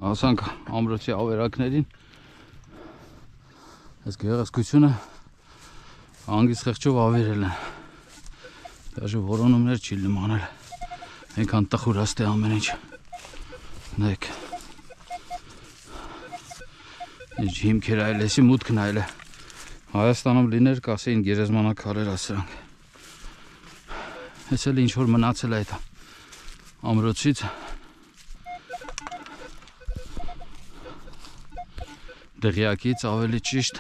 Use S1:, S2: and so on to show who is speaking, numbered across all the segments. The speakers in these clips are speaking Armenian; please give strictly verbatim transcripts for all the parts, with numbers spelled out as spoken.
S1: Ասանք ամրոցի ավերակներին այս գեղեցկությունը հանգիստ խեղճով ավերել են դաժե որոնումներ չի լմանել այնքան տխուրաստ է ամեն ինչ նայեք ինչ հիմքեր այլ էսի մուտքն այլ է Հայաստանում լիներ կասեին գերեզմանակարեր ասրանք ես էլ ինչ որ մնացել է այդ ամրոցից դղյակից ավելի ճիշտ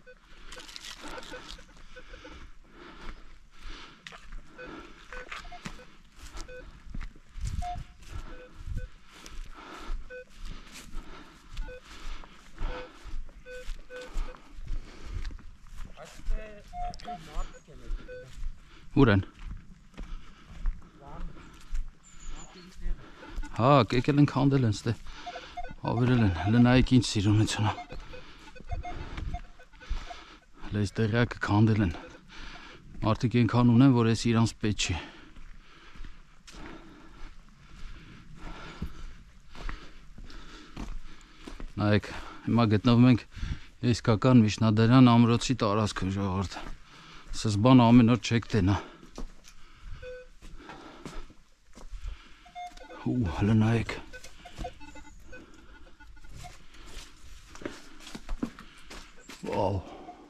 S1: Ուր են Հա, եկել են քանդել են ստե ավերել են լնայեք ինչ սիրունությունա Այս տեղյակը քանդել են մարդիկ ենքան ունեն, որ ես իրանց պետք չի նայեք, հիմա գտնվում ենք իսկական Միջնադարյան ամրոցի տարածքում ժողովուրդ Սս բան ամեն օր չեք տենա ու հələ նայեք Վաու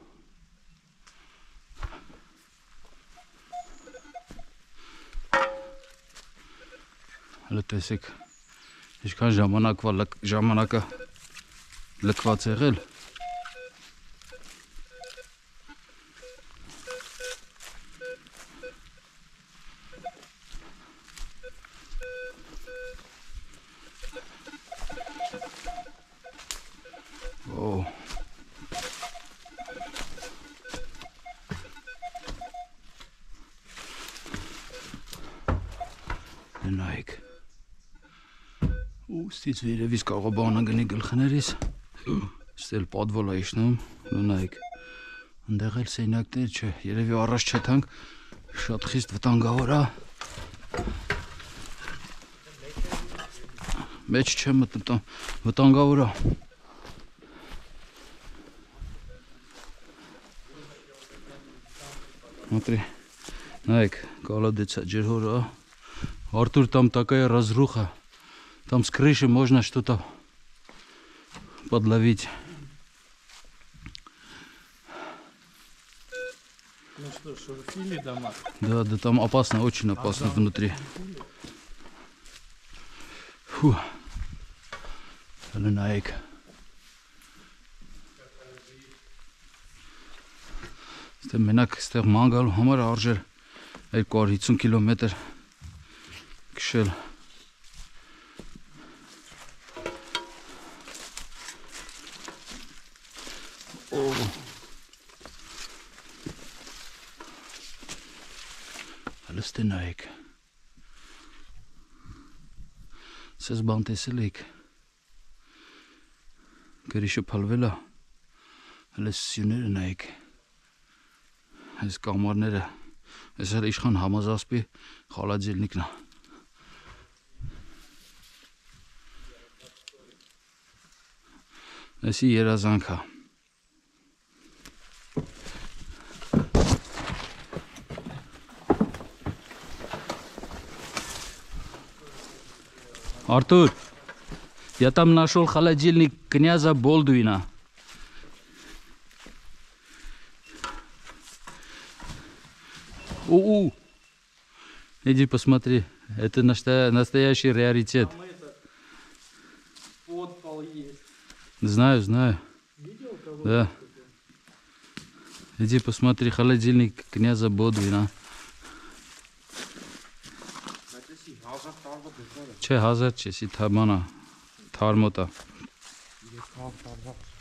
S1: Հələ տեսեք ինչքան ժամանակվա ժամանակը լքված եղել Օ Նայեք Ուստից վերևից կարող բանը գնի գլխներիս Ստել պատվոլ է իշնում նայեք Ընդեղ էլ սենյակներ չէ Երևի առաջ չթանք շատ խիստ վտանգավոր է Մեջ չեմ մտնում վտանգավոր է Смотри Найк колодец Джерхора Артур там такая разруха Там с крыши можно что-то подловить.
S2: Ну что, шурфили дома?
S1: Да, да там опасно, очень опасно а внутри. Фу. Наик. Ստե մենակ ստեղ ման գալու համար արժեր երկու հարյուր հիսուն կիլոմետր քշել Հəլստե նայեք Սեզ բան տեսել եք Գրիշը փալվել է Հələ սյուները նայեք Այս կամարները Այս էլ իշխան համազասպի խալաջելնիկն է Այսի երազանք է Артур, я там нашел холодильник князя Болдуина. У-у! Иди посмотри, это настоящий раритет.
S2: Там этот подпол есть.
S1: Знаю, знаю.
S2: Видел кого?
S1: Да. Иди посмотри, холодильник князя Болдуина. Չէ հազար չէ, սի թամանա, թարմոտ է։